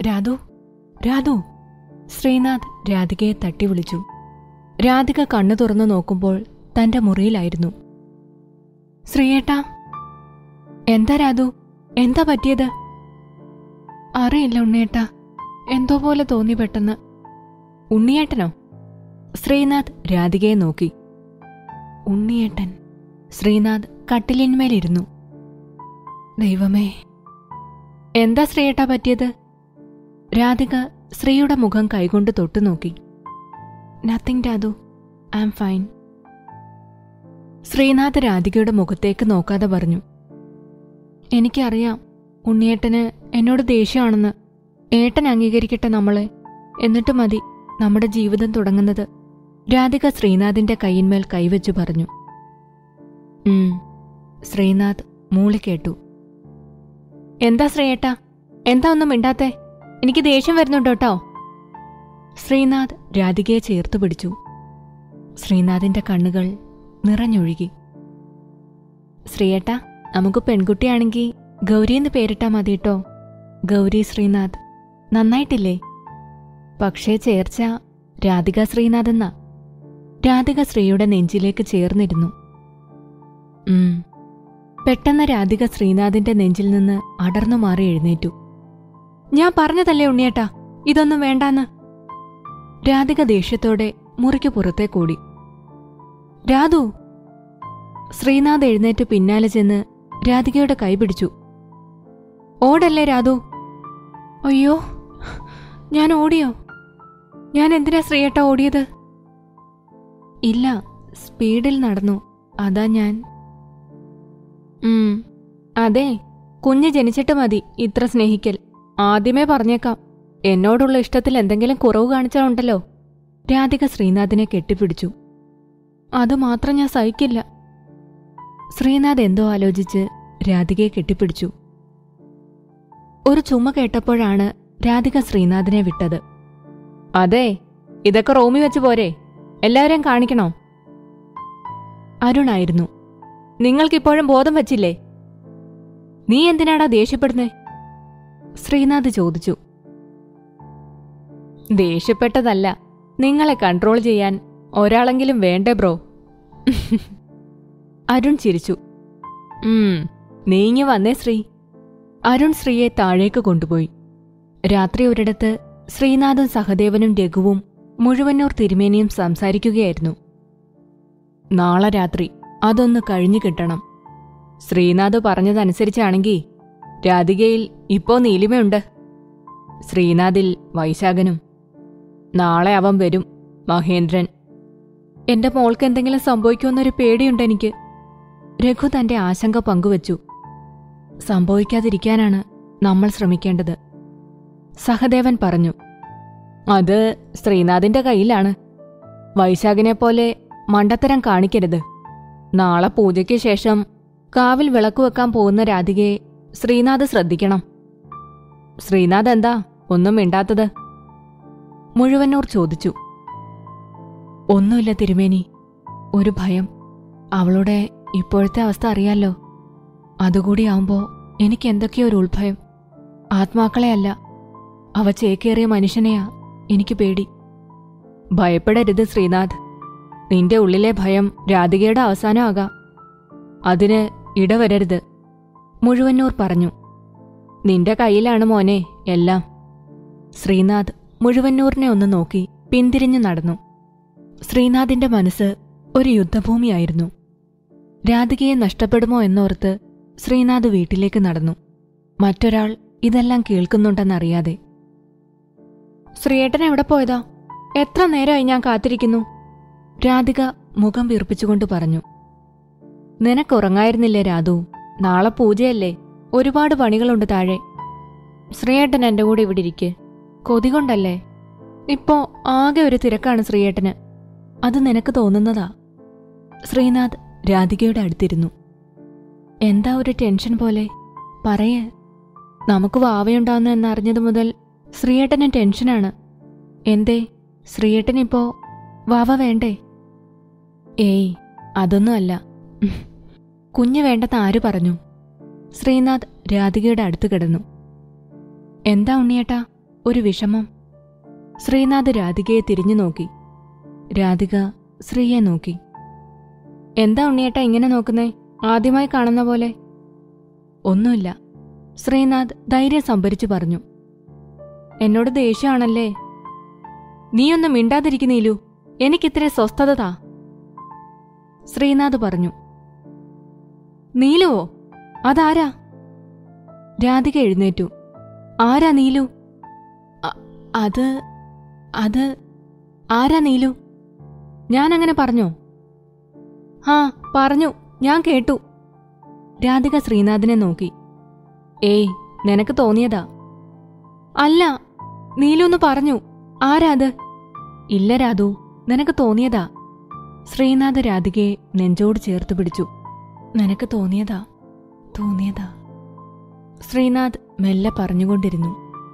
രാധു, രാധു! ശ്രീനാഥ് രാധികയെ തട്ടി വിളിച്ചു. രാധിക കണ്ണു തുറന്നു നോക്കുമ്പോൾ തന്റെ മുറിയിലായിരുന്നു. ശ്രീയേട്ടാ! എന്താ രാധു, എന്താ പറ്റിയത്? അറിയില്ല ഉണ്ണിയേട്ടാ, എന്തോ പോലെ തോന്നി പെട്ടെന്ന്. ഉണ്ണിയേട്ടനോ? ശ്രീനാഥ് രാധികയെ നോക്കി. ഉണ്ണിയേട്ടൻ. ശ്രീനാഥ് കട്ടിലിന്മേലിരുന്നു. ദൈവമേ, എന്താ ശ്രീയേട്ടാ പറ്റിയത്? രാധിക ശ്രീയുടെ മുഖം കൈകൊണ്ട് തൊട്ടു നോക്കി. Nothing Radhu, I am fine. Sreenath രാധികയുടെ മുഖത്തേക്ക് നോക്കാതെ പറഞ്ഞു. എനിക്കറിയാം ഉണ്ണിയേട്ടന് എന്നോട് ദേഷ്യമാണെന്ന്. ഏട്ടൻ അംഗീകരിക്കട്ടെ നമ്മളെ, എന്നിട്ട് മതി നമ്മുടെ ജീവിതം തുടങ്ങുന്നത്. രാധിക ശ്രീനാഥിന്റെ കൈയിന്മേൽ കൈവച്ചു പറഞ്ഞു. ശ്രീനാഥ് മൂളിക്കേട്ടു. എന്താ ശ്രീയേട്ടാ, എന്താ ഒന്നും മിണ്ടാത്തെ? എനിക്ക് ദേഷ്യം വരുന്നുണ്ടോട്ടോ. ശ്രീനാഥ് രാധികയെ ചേർത്തു പിടിച്ചു. ശ്രീനാഥിന്റെ കണ്ണുകൾ നിറഞ്ഞൊഴുകി. ശ്രീയേട്ടാ, നമുക്ക് പെൺകുട്ടിയാണെങ്കിൽ ഗൗരിയെന്ന് പേരിട്ടാ മതിട്ടോ. ഗൗരി ശ്രീനാഥ്. നന്നായിട്ടില്ലേ? പക്ഷേ ചേർച്ച രാധിക ശ്രീനാഥ് എന്നാ. രാധിക ശ്രീയുടെ നെഞ്ചിലേക്ക് ചേർന്നിരുന്നു. പെട്ടെന്ന് രാധിക ശ്രീനാഥിന്റെ നെഞ്ചിൽ നിന്ന് അടർന്നു മാറി എഴുന്നേറ്റു. ഞാൻ പറഞ്ഞതല്ലേ ഉണ്ണിയേട്ടാ, ഇതൊന്നും വേണ്ടാന്ന്. രാധിക ദേഷ്യത്തോടെ മുറിക്ക് പുറത്തേ കൂടി. രാധു! ശ്രീനാഥ് എഴുന്നേറ്റ് പിന്നാലെ ചെന്ന് രാധികയുടെ കൈ പിടിച്ചു. ഓടല്ലേ രാധു! അയ്യോ, ഞാൻ ഓടിയോ? ഞാൻ എന്തിനാ ശ്രീയേട്ടാ ഓടിയത്? ഇല്ല, സ്പീഡിൽ നടന്നു, അതാ ഞാൻ. അതെ, കുഞ്ഞ് ജനിച്ചിട്ട് മതി ഇത്ര സ്നേഹിക്കൽ. ആദ്യമേ പറഞ്ഞേക്കാം, എന്നോടുള്ള ഇഷ്ടത്തിൽ എന്തെങ്കിലും കുറവ് കാണിച്ചാലുണ്ടല്ലോ. രാധിക ശ്രീനാഥിനെ കെട്ടിപ്പിടിച്ചു. അതുമാത്രം ഞാൻ സഹിക്കില്ല. ശ്രീനാഥ് എന്തോ ആലോചിച്ച് രാധികയെ കെട്ടിപ്പിടിച്ചു. ഒരു ചുമ കേട്ടപ്പോഴാണ് രാധിക ശ്രീനാഥിനെ വിട്ടത്. അതെ, ഇതൊക്കെ റൂമിൽ വെച്ച് പോരെ, എല്ലാവരെയും കാണിക്കണോ? അരുണായിരുന്നു. നിങ്ങൾക്കിപ്പോഴും ബോധം വച്ചില്ലേ? നീ എന്തിനാടാ ദേഷ്യപ്പെടുന്നേ? ശ്രീനാഥ് ചോദിച്ചു. ദേഷ്യപ്പെട്ടതല്ല, നിങ്ങളെ കൺട്രോൾ ചെയ്യാൻ ഒരാളെങ്കിലും വേണ്ടേ ബ്രോ? അരുൺ ചിരിച്ചു. നീങ്ങി വന്നേ ശ്രീ. അരുൺ ശ്രീയെ താഴേക്ക് കൊണ്ടുപോയി. രാത്രി ഒരിടത്ത് ശ്രീനാഥും സഹദേവനും രഘുവും മുഴുവന്നൂർ തിരുമേനിയും സംസാരിക്കുകയായിരുന്നു. നാളെ രാത്രി അതൊന്ന് കഴിഞ്ഞു കിട്ടണം. ശ്രീനാഥ് പറഞ്ഞതനുസരിച്ചാണെങ്കിൽ രാധികയിൽ ഇപ്പോ നീലിമയുണ്ട്, ശ്രീനാഥിൽ വൈശാഖനും. നാളെ അവൻ വരും, മഹേന്ദ്രൻ. എന്റെ മോൾക്ക് എന്തെങ്കിലും സംഭവിക്കുമെന്നൊരു പേടിയുണ്ടെനിക്ക്. രഘു തന്റെ ആശങ്ക പങ്കുവച്ചു. സംഭവിക്കാതിരിക്കാനാണ് നമ്മൾ ശ്രമിക്കേണ്ടത്, സഹദേവൻ പറഞ്ഞു. അത് ശ്രീനാഥിന്റെ കയ്യിലാണ്. വൈശാഖിനെപ്പോലെ മണ്ടത്തരം കാണിക്കരുത്. നാളെ പൂജയ്ക്ക് ശേഷം കാവിൽ വിളക്ക് വെക്കാൻ പോകുന്ന രാധികയെ ശ്രീനാഥ് ശ്രദ്ധിക്കണം. ശ്രീനാഥ് എന്താ ഒന്നും മിണ്ടാത്തത്? മുഴുവന്നൂർ ചോദിച്ചു. ഒന്നുമില്ല തിരുമേനി, ഒരു ഭയം. അവളുടെ ഇപ്പോഴത്തെ അവസ്ഥ അറിയാലോ. അതുകൂടിയാവുമ്പോ എനിക്ക് എന്തൊക്കെയോ ഒരു ഉൾഭയം. ആത്മാക്കളെ അല്ല, അവ ചേക്കേറിയ മനുഷ്യനെയാ എനിക്ക് പേടി. ഭയപ്പെടരുത് ശ്രീനാഥ്. നിന്റെ ഉള്ളിലെ ഭയം രാധികയുടെ അവസാനമാകാം. അതിന് ഇടവരരുത്, മുഴുവന്നൂർ പറഞ്ഞു. നിന്റെ കയ്യിലാണ് മോനെ എല്ലാം. ശ്രീനാഥ് മുഴുവന്നൂറിനെ ഒന്ന് നോക്കി പിന്തിരിഞ്ഞു നടന്നു. ശ്രീനാഥിന്റെ മനസ്സ് ഒരു യുദ്ധഭൂമിയായിരുന്നു. രാധികയെ നഷ്ടപ്പെടുമോ എന്നോർത്ത് ശ്രീനാഥ് വീട്ടിലേക്ക് നടന്നു, മറ്റൊരാൾ ഇതെല്ലാം കേൾക്കുന്നുണ്ടെന്നറിയാതെ. ശ്രീയേട്ടൻ എവിടെ പോയതാ? എത്ര നേരമായി ഞാൻ കാത്തിരിക്കുന്നു. രാധിക മുഖം വീർപ്പിച്ചുകൊണ്ട് പറഞ്ഞു. നിനക്കുറങ്ങായിരുന്നില്ലേ രാധു? നാളെ പൂജയല്ലേ, ഒരുപാട് പണികളുണ്ട് താഴെ. ശ്രീയേട്ടൻ എന്റെ കൂടെ ഇവിടെ ഇരിക്ക്. കൊതികൊണ്ടല്ലേ? ഇപ്പോ ആകെ ഒരു തിരക്കാണ് ശ്രീയേട്ടന്. അത് നിനക്ക് തോന്നുന്നതാ. ശ്രീനാഥ് രാധികയുടെ അടുത്തിരുന്നു. എന്താ ഒരു ടെൻഷൻ പോലെ? പറയേ. നമുക്ക് വാവയുണ്ടാവുന്നു എന്നറിഞ്ഞതു മുതൽ ശ്രീയേട്ടന് ടെൻഷനാണ്. എന്തേ, ശ്രീയേട്ടനിപ്പോ വാവ വേണ്ടേ? ഏയ്, അതൊന്നുമല്ല. കുഞ്ഞ് വേണ്ടെന്ന് ആര് പറഞ്ഞു? ശ്രീനാഥ് രാധികയുടെ അടുത്ത് കിടന്നു. എന്താ ഉണ്ണിയേട്ടാ, ഒരു വിഷമം. ശ്രീനാഥ് രാധികയെ തിരിഞ്ഞു നോക്കി. രാധിക ശ്രീയെ നോക്കി. എന്താ ഉണ്ണിയേട്ടാ ഇങ്ങനെ നോക്കുന്നേ? ആദ്യമായി കാണുന്ന പോലെ. ഒന്നുമില്ല, ശ്രീനാഥ് ധൈര്യം സംഭരിച്ചു പറഞ്ഞു. എന്നോട് ദേഷ്യമാണല്ലേ? നീയൊന്നും മിണ്ടാതിരിക്കുന്നീലു, എനിക്കിത്തിരി സ്വസ്ഥത താ. ശ്രീനാഥ് പറഞ്ഞു. നീലുവോ? അതാരാ? രാധിക എഴുന്നേറ്റു. ആരാ നീലു? അത് ആരാ നീലു? ഞാനങ്ങനെ പറഞ്ഞോ? ആ പറഞ്ഞു, ഞാൻ കേട്ടു. രാധിക ശ്രീനാഥിനെ നോക്കി. ഏയ്, നിനക്ക് തോന്നിയതാ. അല്ല, നീലു പറഞ്ഞു. ആരാ അത്? ഇല്ല രാധു, നിനക്ക് തോന്നിയതാ. ശ്രീനാഥ് രാധികയെ നെഞ്ചോട് ചേർത്ത് പിടിച്ചു. നിനക്ക് തോന്നിയതാ. ശ്രീനാഥ് മെല്ലെ പറഞ്ഞുകൊണ്ടിരുന്നു.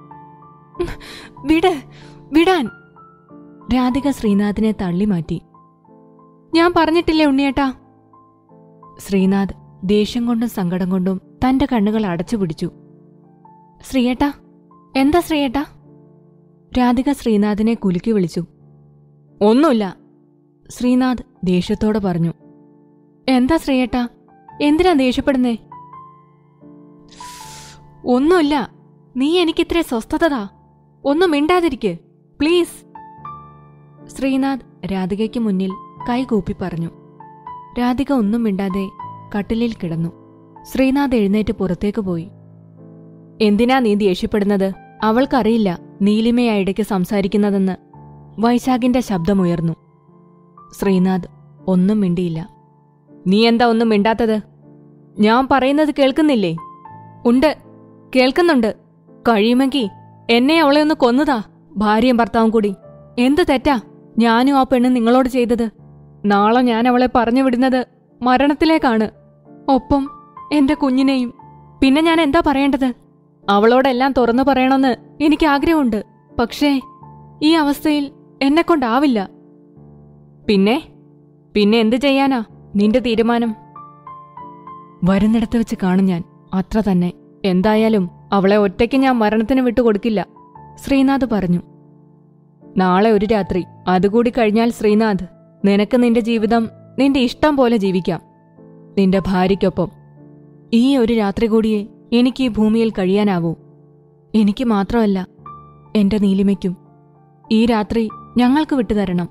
വിടാൻ. രാധിക ശ്രീനാഥിനെ തള്ളിമാറ്റി. ഞാൻ പറഞ്ഞിട്ടില്ലേ ഉണ്ണിയേട്ടാ? ശ്രീനാഥ് ദേഷ്യം കൊണ്ടും സങ്കടം കൊണ്ടും തന്റെ കണ്ണുകൾ അടച്ചുപിടിച്ചു. ശ്രീയേട്ടാ, എന്താ ശ്രീയേട്ടാ? രാധിക ശ്രീനാഥിനെ കുലുക്കി വിളിച്ചു. ഒന്നുമില്ല, ശ്രീനാഥ് ദേഷ്യത്തോടെ പറഞ്ഞു. എന്താ ശ്രീയേട്ടാ, എന്തിനാ ദേഷ്യപ്പെടുന്നേ? ഒന്നുമില്ല, നീ എനിക്കിത്ര സ്വസ്ഥതതാ. ഒന്നും മിണ്ടാതിരിക്ക് പ്ലീസ്. ശ്രീനാഥ് രാധികയ്ക്ക് മുന്നിൽ കൈകൂപ്പി പറഞ്ഞു. രാധിക ഒന്നും മിണ്ടാതെ കട്ടിലിൽ കിടന്നു. ശ്രീനാഥ് എഴുന്നേറ്റ് പുറത്തേക്ക് പോയി. എന്തിനാ നീ ദേഷ്യപ്പെടുന്നത്? അവൾക്കറിയില്ല നീലിമയാ ഇടയ്ക്ക് സംസാരിക്കുന്നതെന്ന്. വൈശാഖിന്റെ ശബ്ദമുയർന്നു. ശ്രീനാഥ് ഒന്നും മിണ്ടിയില്ല. നീ എന്താ ഒന്നും മിണ്ടാത്തത്? ഞാൻ പറയുന്നത് കേൾക്കുന്നില്ലേ? ഉണ്ട്, കേൾക്കുന്നുണ്ട്. കഴിയുമെങ്കിൽ എന്നെ അവളെ ഒന്ന് കൊന്നുതാ, ഭാര്യയും ഭർത്താവും കൂടി. എന്ത് തെറ്റാ ഞാനും ആ പെണ്ണ് നിങ്ങളോട് ചെയ്തത്? നാളെ ഞാൻ അവളെ പറഞ്ഞു വിടുന്നത് മരണത്തിലേക്കാണ്, ഒപ്പം എന്റെ കുഞ്ഞിനെയും. പിന്നെ ഞാൻ എന്താ പറയേണ്ടത്? അവളോടെല്ലാം തുറന്നു പറയണമെന്ന് എനിക്ക് ആഗ്രഹമുണ്ട്. പക്ഷേ ഈ അവസ്ഥയിൽ എന്നെക്കൊണ്ടാവില്ല. പിന്നെ എന്ത് ചെയ്യാനാ നിന്റെ തീരുമാനം? വരുന്നിടത്ത് വെച്ച് കാണും ഞാൻ, അത്ര തന്നെ. എന്തായാലും അവളെ ഒറ്റയ്ക്ക് ഞാൻ മരണത്തിന് വിട്ടുകൊടുക്കില്ല, ശ്രീനാഥ് പറഞ്ഞു. നാളെ ഒരു രാത്രി, അതുകൂടി കഴിഞ്ഞാൽ ശ്രീനാഥ്, നിനക്ക് നിന്റെ ജീവിതം നിന്റെ ഇഷ്ടം പോലെ ജീവിക്കാം, നിന്റെ ഭാര്യയ്ക്കൊപ്പം. ഈ ഒരു രാത്രി കൂടിയേ എനിക്ക് ഈ ഭൂമിയിൽ കഴിയാനാവൂ. എനിക്ക് മാത്രമല്ല, എന്റെ നീലിമയ്ക്കും. ഈ രാത്രി ഞങ്ങൾക്ക് വിട്ടുതരണം.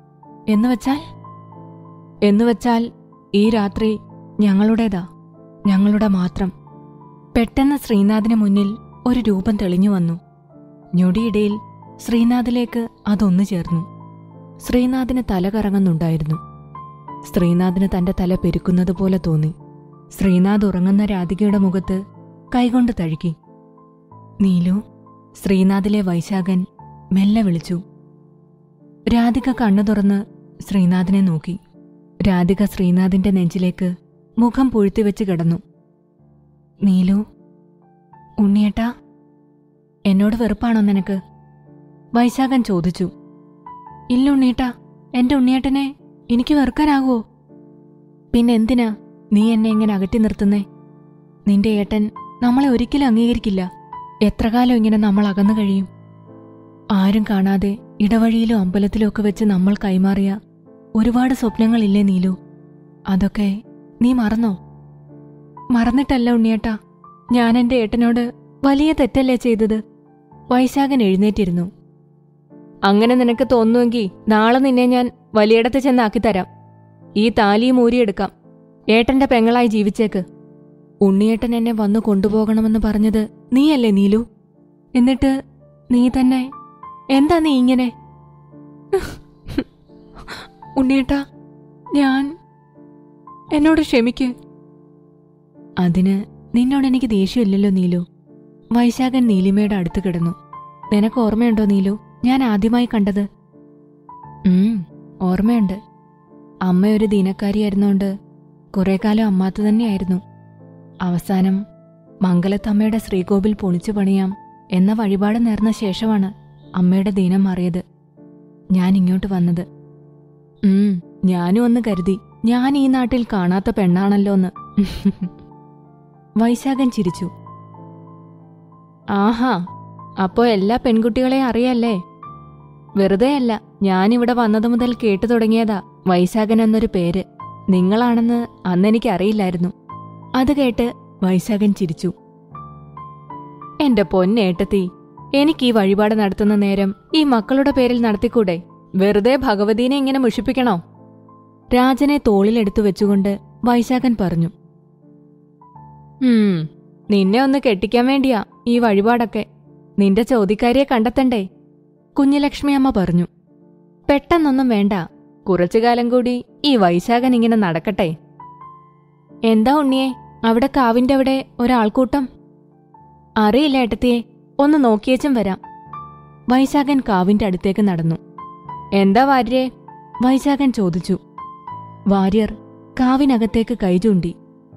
എന്നുവച്ചാൽ ഈ രാത്രി ഞങ്ങളുടേതാ, ഞങ്ങളുടെ മാത്രം. പെട്ടെന്ന് ശ്രീനാഥിന് മുന്നിൽ ഒരു രൂപം തെളിഞ്ഞു വന്നു. ഞൊടിയിടയിൽ ശ്രീനാഥിലേക്ക് അതൊന്നു ചേർന്നു. ശ്രീനാഥിന് തല കറങ്ങുന്നുണ്ടായിരുന്നു. ശ്രീനാഥിന് തന്റെ തല പെരുക്കുന്നത് പോലെ തോന്നി. ശ്രീനാഥ് ഉറങ്ങുന്ന രാധികയുടെ മുഖത്ത് കൈകൊണ്ട് തഴുകി. നീലു, ശ്രീനാഥിലെ വൈശാഖൻ മെല്ലെ വിളിച്ചു. രാധിക കണ്ണു തുറന്ന് ശ്രീനാഥിനെ നോക്കി. രാധിക ശ്രീനാഥിന്റെ നെഞ്ചിലേക്ക് മുഖം പൂഴ്ത്തിവെച്ച് കിടന്നു. നീലു, ഉണ്ണിയേട്ടാ, എന്നോട് വെറുപ്പാണോ നിനക്ക്? വൈശാഖൻ ചോദിച്ചു. ഇല്ല ഉണ്ണിയേട്ടാ, എന്റെ ഉണ്ണിയേട്ടനെ എനിക്ക് വെറുക്കാനാകുമോ? പിന്നെന്തിനാ നീ എന്നെ ഇങ്ങനെ അകറ്റി നിർത്തുന്നേ? നിന്റെ ഏട്ടൻ നമ്മളെ ഒരിക്കലും അംഗീകരിക്കില്ല. എത്ര കാലം ഇങ്ങനെ നമ്മൾ അകന്നു കഴിയും? ആരും കാണാതെ ഇടവഴിയിലോ അമ്പലത്തിലോ ഒക്കെ വെച്ച് നമ്മൾ കൈമാറിയ ഒരുപാട് സ്വപ്നങ്ങളില്ലേ നീലു? അതൊക്കെ നീ മറന്നോ? മറന്നിട്ടല്ല ഉണ്ണിയേട്ടാ, ഞാൻ എന്റെ ഏട്ടനോട് വലിയ തെറ്റല്ലേ ചെയ്തത്. വൈശാഖൻ എഴുന്നേറ്റിരുന്നു. അങ്ങനെ നിനക്ക് തോന്നുമെങ്കിൽ നാളെ നിന്നെ ഞാൻ വലിയിടത്ത് ചെന്നാക്കിത്തരാം. ഈ താലിയും ഊരിയെടുക്കാം. ഏട്ടന്റെ പെങ്ങളായി ജീവിച്ചേക്ക്. ഉണ്ണിയേട്ടൻ എന്നെ വന്നു കൊണ്ടുപോകണമെന്ന് പറഞ്ഞത് നീയല്ലേ നീലു? എന്നിട്ട് നീ തന്നെ എന്താ നീ ഇങ്ങനെ? ഉണ്ണിയേട്ടാ, എന്നോട് ക്ഷമിക്ക്. അതിന് നിന്നോടെനിക്ക് ദേഷ്യമില്ലല്ലോ നീലു. വൈശാഖൻ നീലിമയുടെ അടുത്ത് കിടന്നു. നിനക്ക് ഓർമ്മയുണ്ടോ നീലു ഞാൻ ആദ്യമായി കണ്ടത്? ഓർമ്മയുണ്ട്. അമ്മ ഒരു ദീനക്കാരിയായിരുന്നോണ്ട് കുറെ കാലം അമ്മാത്ത തന്നെയായിരുന്നു. അവസാനം മംഗലത്തമ്മയുടെ ശ്രീകോവിൽ പൊളിച്ചു പണിയാം എന്ന വഴിപാട് നേർന്ന ശേഷമാണ് അമ്മയുടെ ദീനം മാറിയത്. ഞാൻ ഇങ്ങോട്ട് വന്നത്. ഞാനും ഒന്ന് കരുതി ഞാൻ ഈ നാട്ടിൽ കാണാത്ത പെണ്ണാണല്ലോന്ന്. വൈശാഖൻ ചിരിച്ചു. ആഹാ, അപ്പോ എല്ലാ പെൺകുട്ടികളെയും അറിയല്ലേ? വെറുതെയല്ല, ഞാനിവിടെ വന്നതു മുതൽ കേട്ടു തുടങ്ങിയതാ വൈശാഖൻ എന്നൊരു പേര്. നിങ്ങളാണെന്ന് അന്നെനിക്ക് അറിയില്ലായിരുന്നു. അത് കേട്ട് വൈശാഖൻ ചിരിച്ചു. എന്റെ പൊന്നേട്ടത്തി, എനിക്ക് ഈ വഴിപാട് നടത്തുന്ന നേരം ഈ മക്കളുടെ പേരിൽ നടത്തിക്കൂടെ? വെറുതെ ഭഗവതീനെ ഇങ്ങനെ മുഷിപ്പിക്കണോ? രാജനെ തോളിലെടുത്തു വെച്ചുകൊണ്ട് വൈശാഖൻ പറഞ്ഞു. നിന്നെ ഒന്ന് കെട്ടിക്കാൻ വേണ്ടിയാ ഈ വഴിപാടൊക്കെ. നിന്റെ ചോദിക്കാരിയെ കണ്ടെത്തണ്ടേ? കുഞ്ഞുലക്ഷ്മി അമ്മ പറഞ്ഞു. പെട്ടെന്നൊന്നും വേണ്ട, കുറച്ചുകാലം കൂടി ഈ വൈശാഖൻ ഇങ്ങനെ നടക്കട്ടെ. എന്താ ഉണ്ണിയെ, അവിടെ കാവിന്റെ അവിടെ ഒരാൾക്കൂട്ടം? അറിയില്ല ഏട്ടത്തിയെ, ഒന്ന് നോക്കിയേച്ചും വരാം. വൈശാഖൻ കാവിന്റെ അടുത്തേക്ക് നടന്നു. എന്താ വാര്യേ? വൈശാഖൻ ചോദിച്ചു. വാര്യർ കാവിനകത്തേക്ക് കൈചൂണ്ടി.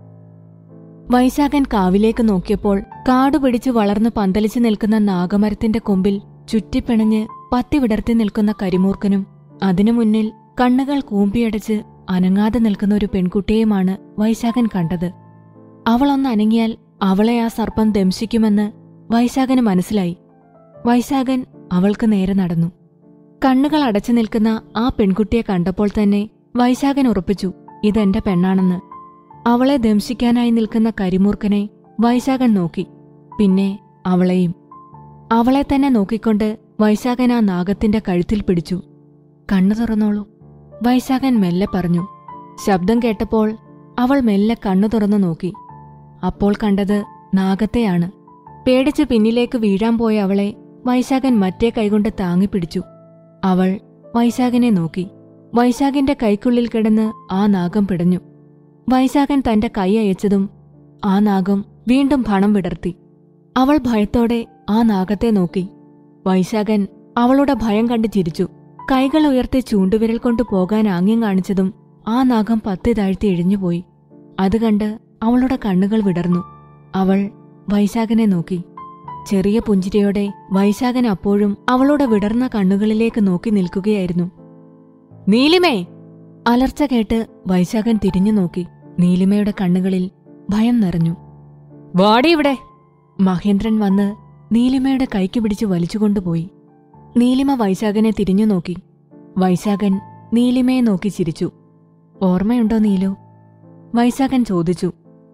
വൈശാഖൻ കാവിലേക്ക് നോക്കിയപ്പോൾ കാടുപിടിച്ച് വളർന്ന് പന്തലിച്ചു നിൽക്കുന്ന നാഗമരത്തിന്റെ കൊമ്പിൽ ചുറ്റിപ്പിണഞ്ഞ് പത്തി വിടർത്തി നിൽക്കുന്ന കരിമൂർക്കനും അതിനു മുന്നിൽ കണ്ണുകൾ കൂമ്പിയടച്ച് അനങ്ങാതെ നിൽക്കുന്ന ഒരു പെൺകുട്ടിയെയുമാണ് വൈശാഖൻ കണ്ടത്. അവളൊന്നനങ്ങിയാൽ അവളെ ആ സർപ്പം ദംശിക്കുമെന്ന് വൈശാഖന് മനസ്സിലായി. വൈശാഖൻ അവൾക്ക് നേരെ നടന്നു. കണ്ണുകൾ അടച്ചു നിൽക്കുന്ന ആ പെൺകുട്ടിയെ കണ്ടപ്പോൾ തന്നെ വൈശാഖൻ ഉറപ്പിച്ചു, ഇതെന്റെ പെണ്ണാണെന്ന്. അവളെ ദംശിക്കാനായി നിൽക്കുന്ന കരിമൂർക്കനെ വൈശാഖൻ നോക്കി, പിന്നെ അവളെയും. അവളെ തന്നെ നോക്കിക്കൊണ്ട് വൈശാഖൻ ആ നാഗത്തിന്റെ കഴുത്തിൽ പിടിച്ചു. കണ്ണു തുറന്നോളൂ, വൈശാഖൻ മെല്ലെ പറഞ്ഞു. ശബ്ദം കേട്ടപ്പോൾ അവൾ മെല്ലെ കണ്ണു തുറന്നു നോക്കി. അപ്പോൾ കണ്ടത് നാഗത്തെയാണ്. പേടിച്ച് പിന്നിലേക്ക് വീഴാൻ പോയ അവളെ വൈശാഖൻ മറ്റേ കൈകൊണ്ട് താങ്ങിപ്പിടിച്ചു. അവൾ വൈശാഖനെ നോക്കി. വൈശാഖിന്റെ കൈക്കുള്ളിൽ കിടന്ന് ആ നാഗം പിടഞ്ഞു. വൈശാഖൻ തന്റെ കൈ അയച്ചതും ആ നാഗം വീണ്ടും ഭണം വിടർത്തി. അവൾ ഭയത്തോടെ ആ നാഗത്തെ നോക്കി. വൈശാഖൻ അവളുടെ ഭയം കണ്ട് ചിരിച്ചു. കൈകൾ ഉയർത്തി ചൂണ്ടുവിരൽ കൊണ്ട് പോകാൻ ആംഗ്യം കാണിച്ചതും ആ നാഗം പത്തി താഴ്ത്തി ഇഴിഞ്ഞുപോയി. അത് കണ്ട് അവളുടെ കണ്ണുകൾ വിടർന്നു. അവൾ വൈശാഖനെ നോക്കി. ചെറിയ പുഞ്ചിരിയോടെ വൈശാഖൻ അപ്പോഴും അവളുടെ വിടർന്ന കണ്ണുകളിലേക്ക് നോക്കി നിൽക്കുകയായിരുന്നു. നീലിമേ! അലർച്ച കേട്ട് വൈശാഖൻ തിരിഞ്ഞു നോക്കി. നീലിമയുടെ കണ്ണുകളിൽ ഭയം നിറഞ്ഞു. വാടി ഇവിടെ! മഹേന്ദ്രൻ വന്ന് നീലിമയുടെ കൈക്ക് പിടിച്ച് വലിച്ചുകൊണ്ടുപോയി. നീലിമ വൈശാഖനെ തിരിഞ്ഞു നോക്കി. വൈശാഖൻ നീലിമയെ നോക്കി ചിരിച്ചു. ഓർമ്മയുണ്ടോ നീലു? വൈശാഖൻ ചോദിച്ചു.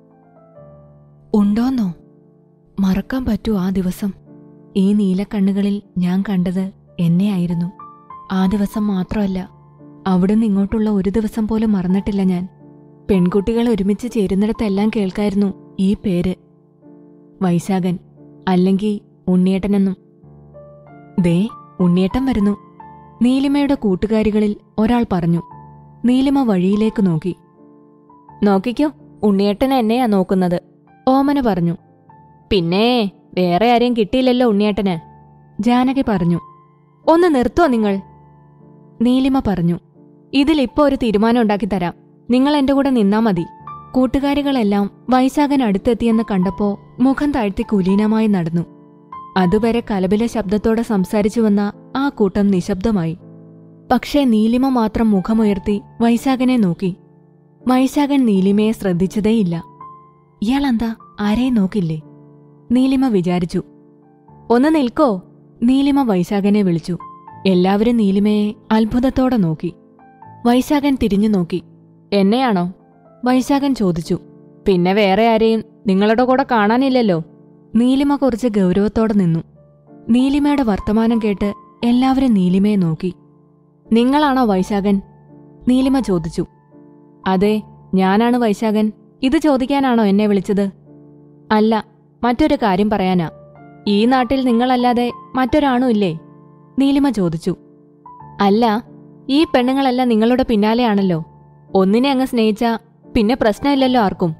ഉണ്ടോന്നോ? മറക്കാൻ പറ്റൂ ആ ദിവസം? ഈ നീലക്കണ്ണുകളിൽ ഞാൻ കണ്ടത് എന്നെയായിരുന്നു. ആ ദിവസം മാത്രമല്ല, അവിടുന്ന് ഇങ്ങോട്ടുള്ള ഒരു ദിവസം പോലും മറന്നിട്ടില്ല ഞാൻ. പെൺകുട്ടികൾ ഒരുമിച്ച് ചേരുന്നിടത്തെല്ലാം കേൾക്കായിരുന്നു ഈ പേര്, വൈശാഖൻ, അല്ലെങ്കിൽ ഉണ്ണിയേട്ടനെന്നും. ദേ, ഉണ്ണിയേട്ടൻ വരുന്നു, നീലിമയുടെ കൂട്ടുകാരികളിൽ ഒരാൾ പറഞ്ഞു. നീലിമ വഴിയിലേക്ക് നോക്കി. നോക്കിക്കോ, ഉണ്ണിയേട്ടൻ എന്നെയാ നോക്കുന്നത്, ഓമന പറഞ്ഞു. പിന്നെ വേറെ ആരെയും കിട്ടിയില്ലല്ലോ ഉണ്ണിയേട്ടന്, ജാനകി പറഞ്ഞു. ഒന്ന് നിർത്തോ നിങ്ങൾ? നീലിമ പറഞ്ഞു. ഇതിലിപ്പോ ഒരു തീരുമാനം ഉണ്ടാക്കി തരാം. നിങ്ങൾ എന്റെ കൂടെ നിന്നാ മതി. കൂട്ടുകാരികളെല്ലാം വൈശാഖൻ അടുത്തെത്തിയെന്ന് കണ്ടപ്പോ മുഖം താഴ്ത്തി കുലീനമായി നടന്നു. അതുവരെ കലപില ശബ്ദത്തോടെ സംസാരിച്ചു വന്ന ആ കൂട്ടം നിശബ്ദമായി. പക്ഷേ നീലിമ മാത്രം മുഖമുയർത്തി വൈശാഖനെ നോക്കി. വൈശാഖൻ നീലിമയെ ശ്രദ്ധിച്ചതേയില്ല. ഇയാളെന്താ ആരെയും നോക്കില്ലേ? നീലിമ വിചാരിച്ചു. ഒന്ന് നിൽക്കോ? നീലിമ വൈശാഖനെ വിളിച്ചു. എല്ലാവരും നീലിമയെ അത്ഭുതത്തോടെ നോക്കി. വൈശാഖൻ തിരിഞ്ഞു നോക്കി. എന്നെയാണോ? വൈശാഖൻ ചോദിച്ചു. പിന്നെ വേറെ ആരെയും നിങ്ങളുടെ കൂടെ കാണാനില്ലല്ലോ. നീലിമ കുറച്ച് ഗൗരവത്തോടെ നിന്നു. നീലിമയുടെ വർത്തമാനം കേട്ട് എല്ലാവരും നീലിമയെ നോക്കി. നിങ്ങളാണോ വൈശാഖൻ? നീലിമ ചോദിച്ചു. അതെ, ഞാനാണ് വൈശാഖൻ. ഇത് ചോദിക്കാനാണോ എന്നെ വിളിച്ചത്? അല്ല, മറ്റൊരു കാര്യം പറയാനാ. ഈ നാട്ടിൽ നിങ്ങളല്ലാതെ മറ്റൊരാണും ഇല്ലേ? നീലിമ ചോദിച്ചു. അല്ല, ഈ പെണ്ണുങ്ങളെല്ലാം നിങ്ങളുടെ പിന്നാലെയാണല്ലോ. ഒന്നിനെ അങ്ങ് സ്നേഹിച്ചാ പിന്നെ പ്രശ്നമില്ലല്ലോ ആർക്കും.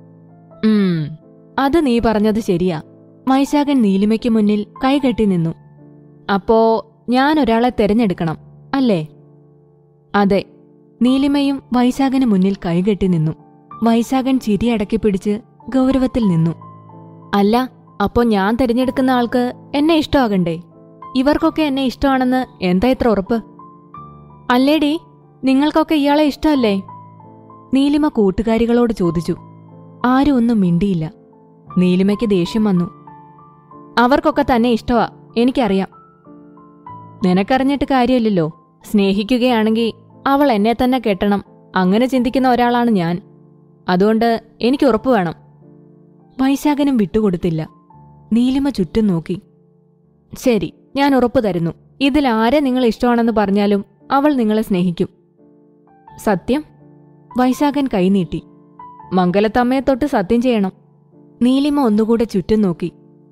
അത് നീ പറഞ്ഞത് ശരിയാ. വൈശാഖൻ നീലിമയ്ക്ക് മുന്നിൽ കൈകെട്ടി നിന്നു. അപ്പോ ഞാൻ ഒരാളെ തെരഞ്ഞെടുക്കണം അല്ലേ? അതെ. നീലിമയും വൈശാഖന് മുന്നിൽ കൈകെട്ടി നിന്നു. വൈശാഖൻ ചിരി അടക്കി പിടിച്ച് ഗൗരവത്തിൽ നിന്നു. അല്ല, അപ്പോ ഞാൻ തിരഞ്ഞെടുക്കുന്ന ആൾക്ക് എന്നെ ഇഷ്ടമാകണ്ടേ? ഇവർക്കൊക്കെ എന്നെ ഇഷ്ടമാണെന്ന് എന്താ ഇത്ര ഉറപ്പ്? അല്ലേടി, നിങ്ങൾക്കൊക്കെ ഇയാളെ ഇഷ്ടമല്ലേ? നീലിമ കൂട്ടുകാരികളോട് ചോദിച്ചു. ആരും ഒന്നും മിണ്ടിയില്ല. നീലിമയ്ക്ക് ദേഷ്യം വന്നു. അവർക്കൊക്കെ തന്നെ ഇഷ്ടമാ, എനിക്കറിയാം. നിനക്കറിഞ്ഞിട്ട് കാര്യമില്ലല്ലോ. സ്നേഹിക്കുകയാണെങ്കിൽ അവൾ എന്നെ തന്നെ കെട്ടണം, അങ്ങനെ ചിന്തിക്കുന്ന ഒരാളാണ് ഞാൻ. അതുകൊണ്ട് എനിക്ക് ഉറപ്പ് വേണം. വൈശാഖനും വിട്ടുകൊടുത്തില്ല. നീലിമ ചുറ്റും നോക്കി. ശരി, ഞാൻ ഉറപ്പു തരുന്നു. ഇതിലാരെ നിങ്ങൾ ഇഷ്ടമാണെന്ന് പറഞ്ഞാലും അവൾ നിങ്ങളെ സ്നേഹിക്കും. സത്യം? വൈശാഖൻ കൈനീട്ടി. മംഗലത്തമ്മയെ തൊട്ട് സത്യം ചെയ്യണം. നീലിമ ഒന്നുകൂടെ ചുറ്റും നോക്കി.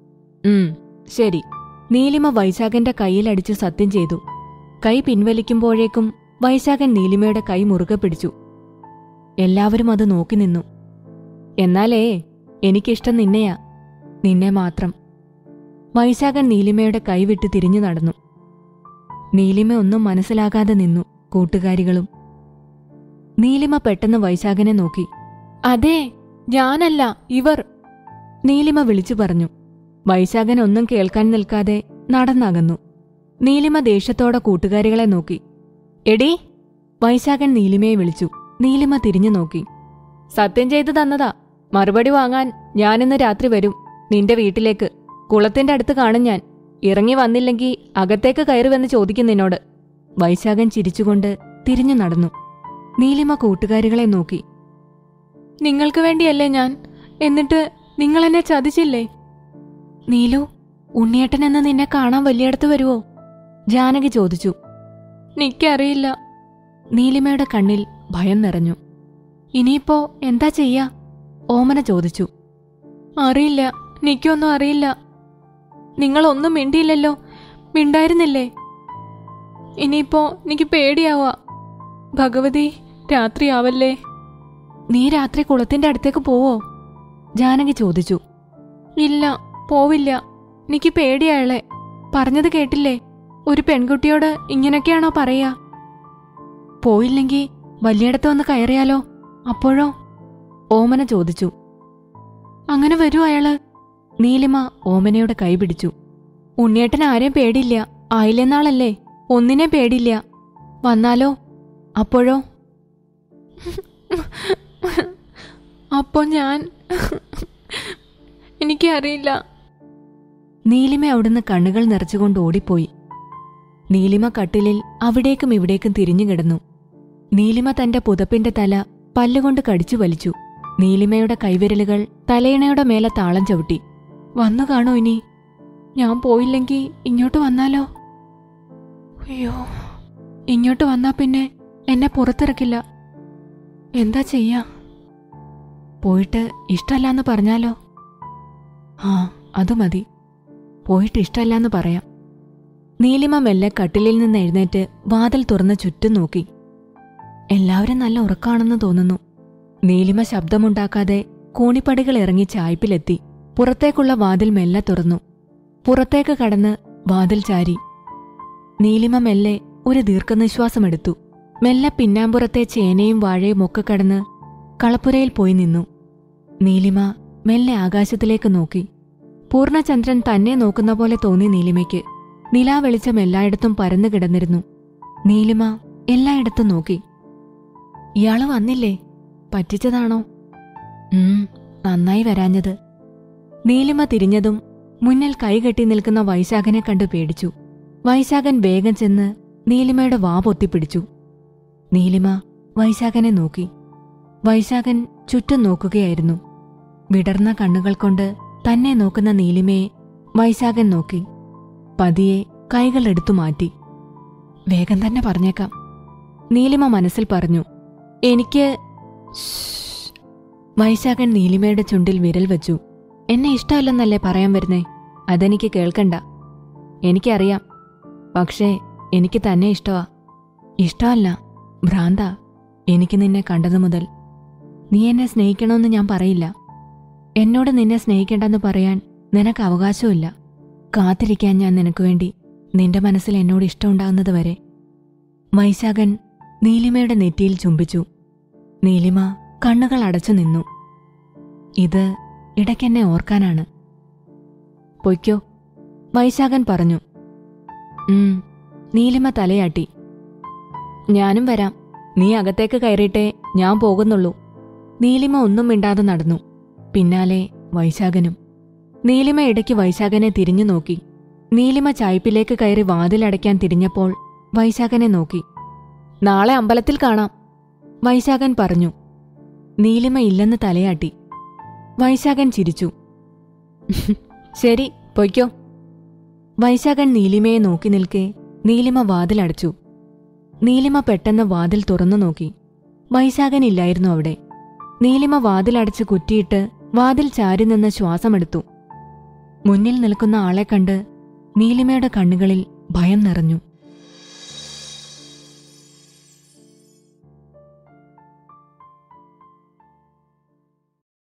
ശരി. നീലിമ വൈശാഖന്റെ കൈയിലടിച്ച് സത്യം ചെയ്തു. കൈ പിൻവലിക്കുമ്പോഴേക്കും വൈശാഖൻ നീലിമയുടെ കൈ മുറുകെ പിടിച്ചു. എല്ലാവരും അത് നോക്കി നിന്നു. എന്നാലേ എനിക്കിഷ്ടം നിന്നെയാ, നിന്നെ മാത്രം. വൈശാഖൻ നീലിമയുടെ കൈവിട്ട് തിരിഞ്ഞു നടന്നു. നീലിമ ഒന്നും മനസ്സിലാകാതെ നിന്നു, കൂട്ടുകാരികളും. നീലിമ പെട്ടെന്ന് വൈശാഖനെ നോക്കി. അതെ, ഞാനല്ല, ഇവർ, നീലിമ വിളിച്ചു പറഞ്ഞു. വൈശാഖൻ ഒന്നും കേൾക്കാൻ നിൽക്കാതെ നടന്നകന്നു. നീലിമ ദേഷ്യത്തോടെ കൂട്ടുകാരികളെ നോക്കി. എടീ, വൈശാഖൻ നീലിമയെ വിളിച്ചു. നീലിമ തിരിഞ്ഞു നോക്കി. സത്യം ചെയ്തു തന്നതാ. മറുപടി വാങ്ങാൻ ഞാനിന്ന് രാത്രി വരും നിന്റെ വീട്ടിലേക്ക്. കുളത്തിന്റെ അടുത്ത് കാണും ഞാൻ. ഇറങ്ങി വന്നില്ലെങ്കിൽ അകത്തേക്ക് കയറുവെന്ന് ചോദിക്കും നിന്നോട്. വൈശാഖൻ ചിരിച്ചുകൊണ്ട് തിരിഞ്ഞു നടന്നു. നീലിമ കൂട്ടുകാരികളെ നോക്കി. നിങ്ങൾക്ക് വേണ്ടിയല്ലേ ഞാൻ, എന്നിട്ട് നിങ്ങളെന്നെ ചതിച്ചില്ലേ? നീലു, ഉണ്ണിയേട്ടനെന്ന് നിന്നെ കാണാൻ വലിയടത്ത് വരുവോ? ജാനകി ചോദിച്ചു. നിക്കറിയില്ല. നീലിമയുടെ കണ്ണിൽ ഭയം നിറഞ്ഞു. ഇനിയിപ്പോ എന്താ ചെയ്യാ? ഓമന ചോദിച്ചു. അറിയില്ല, നിക്കൊന്നും അറിയില്ല. നിങ്ങളൊന്നും മിണ്ടിയില്ലല്ലോ, മിണ്ടായിരുന്നില്ലേ? ഇനിയിപ്പോ എനിക്ക് പേടിയാവാ. ഭഗവതി, രാത്രിയാവല്ലേ. നീ രാത്രി കുളത്തിന്റെ അടുത്തേക്ക് പോവോ? ജാനകി ചോദിച്ചു. ഇല്ല, പോവില്ല. എനിക്ക് പേടിയാളെ. പറഞ്ഞത് കേട്ടില്ലേ? ഒരു പെൺകുട്ടിയോട് ഇങ്ങനൊക്കെയാണോ പറയാ? പോയില്ലെങ്കി വലിയടത്ത് വന്ന് കയറിയാലോ? അപ്പോഴോ? ഓമന ചോദിച്ചു. അങ്ങനെ വരൂ അയാള്? നീലിമ ഓമനയുടെ കൈ പിടിച്ചു. ഉണ്ണിയേട്ടൻ ആരെയും പേടില്ല, ആയില്ലെന്നാളല്ലേ. ഒന്നിനെ പേടില്ല. വന്നാലോ? അപ്പോഴോ? അപ്പോ ഞാൻ എനിക്കറിയില്ല. നീലിമ അവിടുന്ന് കണ്ണുകൾ നിറച്ചുകൊണ്ട് ഓടിപ്പോയി. നീലിമ കട്ടിലിൽ അവിടേക്കും ഇവിടേക്കും തിരിഞ്ഞു കിടന്നു. നീലിമ തന്റെ പുതപ്പിന്റെ തല പല്ലുകൊണ്ട് കടിച്ചു വലിച്ചു. നീലിമയുടെ കൈവിരലുകൾ തലയിണയുടെ മേലെ താളം ചവിട്ടി. വന്നു കാണോ ഇനി? ഞാൻ പോയില്ലെങ്കി ഇങ്ങോട്ട് വന്നാലോ? അയ്യോ, ഇങ്ങോട്ട് വന്നാ പിന്നെ എന്നെ പുറത്തിറക്കില്ല. എന്താ ചെയ്യാ? പോയിട്ട് ഇഷ്ടല്ലാന്ന് പറഞ്ഞാലോ? ആ, അത് മതി. പോയിട്ട് ഇഷ്ടല്ലാന്ന് പറയാം. നീലിമ മെല്ലെ കട്ടിലിൽ നിന്ന് എഴുന്നേറ്റ് വാതിൽ തുറന്ന് ചുറ്റും നോക്കി. എല്ലാവരും നല്ല ഉറക്കാണെന്ന് തോന്നുന്നു. നീലിമ ശബ്ദമുണ്ടാക്കാതെ കോണിപ്പടികൾ ഇറങ്ങി ചായ്പിലെത്തി. പുറത്തേക്കുള്ള വാതിൽ മെല്ലെ തുറന്നു. പുറത്തേക്ക് കടന്ന് വാതിൽ ചാരി. നീലിമ മെല്ലെ ഒരു ദീർഘനിശ്വാസമെടുത്തു. മെല്ലെ പിന്നാമ്പുറത്തെ ചേനയും വാഴയും ഒക്കെ കടന്ന് കളപ്പുരയിൽ പോയി നിന്നു. നീലിമ മെല്ലെ ആകാശത്തിലേക്ക് നോക്കി. പൂർണ്ണചന്ദ്രൻ തന്നെ നോക്കുന്ന പോലെ തോന്നി നീലിമയ്ക്ക്. നിലാവെളിച്ചം എല്ലായിടത്തും പരന്നു കിടന്നിരുന്നു. നീലിമ എല്ലായിടത്തും നോക്കി. ഇയാള് വന്നില്ലേ? പറ്റിച്ചതാണോ? നന്നായി വരാഞ്ഞത്. നീലിമ തിരിഞ്ഞതും മുന്നിൽ കൈകെട്ടി നിൽക്കുന്ന വൈശാഖനെ കണ്ടു പേടിച്ചു. വൈശാഖൻ വേഗം ചെന്ന് നീലിമയുടെ വാ പൊത്തിപ്പിടിച്ചു. നീലിമ വൈശാഖനെ നോക്കി. വൈശാഖൻ ചുറ്റും നോക്കുകയായിരുന്നു. വിടർന്ന കണ്ണുകൾ കൊണ്ട് തന്നെ നോക്കുന്ന നീലിമയെ വൈശാഖൻ നോക്കി. പതിയെ കൈകൾ എടുത്തു മാറ്റി. വേഗം തന്നെ പറഞ്ഞേക്കാം, നീലിമ മനസ്സിൽ പറഞ്ഞു. എനിക്ക്. വൈശാഖൻ നീലിമയുടെ ചുണ്ടിൽ വിരൽ വെച്ചു. എന്നെ ഇഷ്ടമല്ലെന്നല്ലേ പറയാൻ വരുന്നേ? അതെനിക്ക് കേൾക്കണ്ട. എനിക്കറിയാം. പക്ഷേ എനിക്ക് തന്നെ ഇഷ്ടമാ. ഇഷ്ടമല്ല, ഭ്രാന്താ. എനിക്ക് നിന്നെ കണ്ടതു മുതൽ. നീ എന്നെ സ്നേഹിക്കണമെന്ന് ഞാൻ പറയില്ല. എന്നോട് നിന്നെ സ്നേഹിക്കേണ്ടെന്ന് പറയാൻ നിനക്ക് അവകാശമില്ല. കാത്തിരിക്കാൻ ഞാൻ നിനക്ക് വേണ്ടി, നിന്റെ മനസ്സിൽ എന്നോട് ഇഷ്ടമുണ്ടാകുന്നത് വരെ. വൈശാഖൻ നീലിമയുടെ നെറ്റിയിൽ ചുംബിച്ചു. നീലിമ കണ്ണുകൾ അടച്ചു നിന്നു. ഇത് ഇടയ്ക്കെന്നെ ഓർക്കാനാണ്. പൊയ്ക്കോ, വൈശാഖൻ പറഞ്ഞു. നീലിമ തലയാട്ടി. ഞാനും വരാം. നീ അകത്തേക്ക് കയറിയിട്ടേ ഞാൻ പോകുന്നുള്ളൂ. നീലിമ ഒന്നും മിണ്ടാതെ നടന്നു. പിന്നാലെ വൈശാഖനും. നീലിമ ഇടയ്ക്ക് വൈശാഖനെ തിരിഞ്ഞു നോക്കി. നീലിമ ചായ്പിലേക്ക് കയറി വാതിലടയ്ക്കാൻ തിരിഞ്ഞപ്പോൾ വൈശാഖനെ നോക്കി. നാളെ അമ്പലത്തിൽ കാണാം, വൈശാഖൻ പറഞ്ഞു. നീലിമ ഇല്ലെന്ന് തലയാട്ടി. വൈശാഖൻ ചിരിച്ചു. ശരി, പൊയ്ക്കോ. വൈശാഖൻ നീലിമയെ നോക്കി നിൽക്കെ നീലിമ വാതിലടച്ചു. നീലിമ പെട്ടെന്ന് വാതിൽ തുറന്നു നോക്കി. വൈശാഖനില്ലായിരുന്നു അവിടെ. നീലിമ വാതിലടച്ച് കുറ്റിയിട്ട് വാതിൽ ചാരി നിന്ന് ശ്വാസമെടുത്തു. മുന്നിൽ നിൽക്കുന്ന ആളെ കണ്ട് നീലിമയുടെ കണ്ണുകളിൽ ഭയം നിറഞ്ഞു.